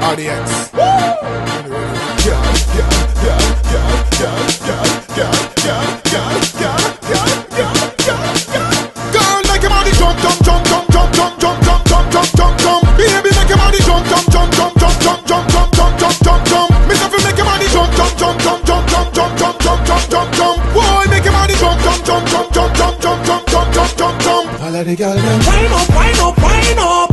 RDX. Girl, make your body jump, jump, jump, jump, jump, jump, jump, jump, jump, jump, jump, jump. Baby, make your body jump, jump, jump, jump, jump, jump, jump, jump, jump, jump, jump, jump. Make up, make your body jump, jump, jump, jump, jump, jump, jump, jump, jump, jump, jump, jump. Boy, make your body jump, jump, jump, jump, jump, jump, jump, jump, jump, jump, jump, jump. All of the girls them Wind up, wind up, wind up.